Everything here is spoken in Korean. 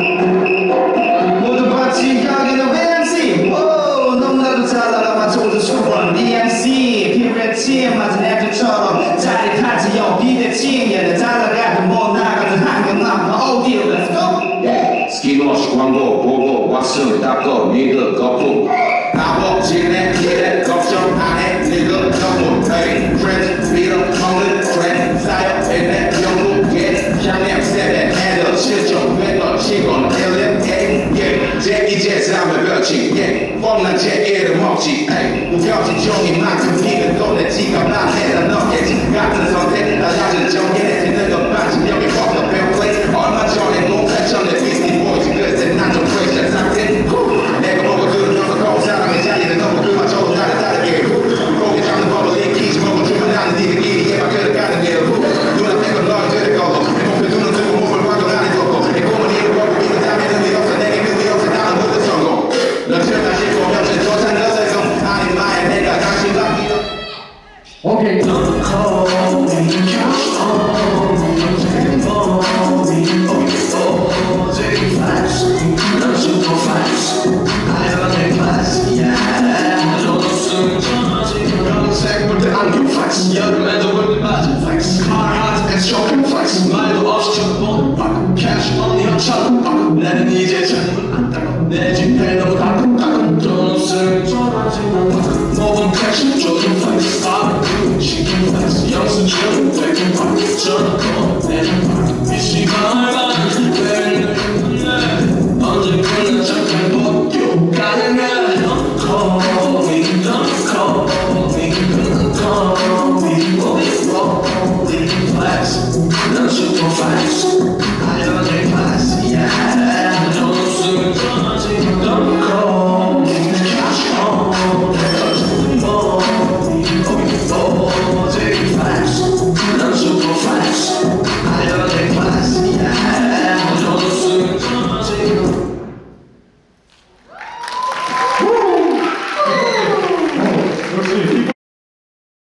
모두 같이 여기는 VNC 너무나도 잘 알아 맞춰서 수원 DMC 피부레침 맞은 애들처럼 짜릿하지 기대칭 얘는 잘 나가도 못 나가도 한경 남아 어디로 Let's go 스키노시 광고 보고 왔음 닦어 니들 거품 나법지네 기대 걱정 안해 니들 너무 트레인 트렌드 리더 컴는 트렌드 쌓여 있네 영국에 향냄 세대 핸들 실종 회거 시건 일렙 제 이제 삶의 별칭 뻔한 제 이름 없지 무뎌진 종이만큼 피는 돈에 지갑 난 해다 넣겠지 같은 선택 달라진 정의네